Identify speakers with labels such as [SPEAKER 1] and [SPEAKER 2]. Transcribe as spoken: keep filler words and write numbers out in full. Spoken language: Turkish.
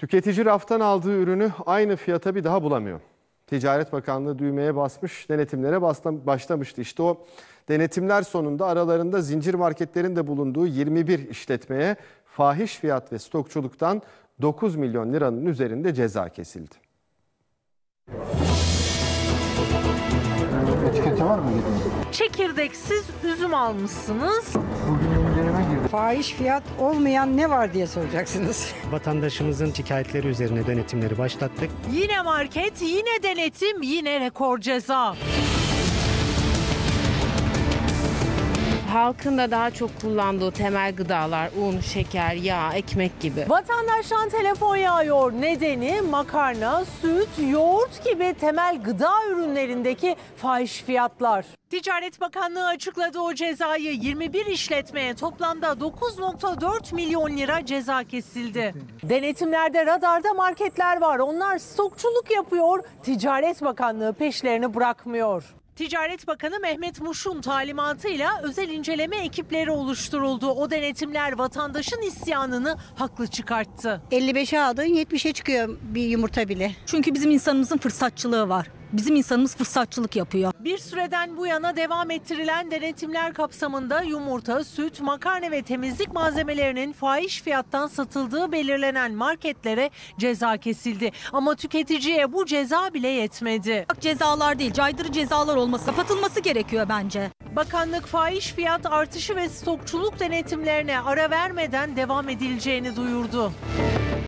[SPEAKER 1] Tüketici raftan aldığı ürünü aynı fiyata bir daha bulamıyor. Ticaret Bakanlığı düğmeye basmış, denetimlere başlamıştı. İşte o denetimler sonunda aralarında zincir marketlerin de bulunduğu yirmi bir işletmeye fahiş fiyat ve stokçuluktan dokuz milyon liranın üzerinde ceza kesildi.
[SPEAKER 2] Etiketi var mı?
[SPEAKER 3] Çekirdeksiz üzüm almışsınız.
[SPEAKER 2] Bugün indirime girdi.
[SPEAKER 4] Fahiş fiyat olmayan ne var diye soracaksınız.
[SPEAKER 5] Vatandaşımızın şikayetleri üzerine denetimleri başlattık.
[SPEAKER 3] Yine market, yine denetim, yine rekor ceza.
[SPEAKER 6] Halkın da daha çok kullandığı temel gıdalar, un, şeker, yağ, ekmek gibi.
[SPEAKER 3] Vatandaştan telefon yağıyor. Nedeni makarna, süt, yoğurt gibi temel gıda ürünlerindeki fahiş fiyatlar. Ticaret Bakanlığı açıkladı o cezayı. yirmi bir işletmeye toplamda dokuz virgül dört milyon lira ceza kesildi. Denetimlerde radarda marketler var. Onlar stokçuluk yapıyor. Ticaret Bakanlığı peşlerini bırakmıyor. Ticaret Bakanı Mehmet Muş'un talimatıyla özel inceleme ekipleri oluşturuldu. O denetimler vatandaşın isyanını haklı çıkarttı.
[SPEAKER 7] elli beşe aldın yetmişe çıkıyor bir yumurta bile.
[SPEAKER 8] Çünkü bizim insanımızın fırsatçılığı var. Bizim insanımız fırsatçılık yapıyor.
[SPEAKER 3] Bir süreden bu yana devam ettirilen denetimler kapsamında yumurta, süt, makarna ve temizlik malzemelerinin fahiş fiyattan satıldığı belirlenen marketlere ceza kesildi. Ama tüketiciye bu ceza bile yetmedi.
[SPEAKER 8] Cezalar değil, caydırıcı cezalar olması, kapatılması gerekiyor bence.
[SPEAKER 3] Bakanlık fahiş fiyat artışı ve stokçuluk denetimlerine ara vermeden devam edileceğini duyurdu.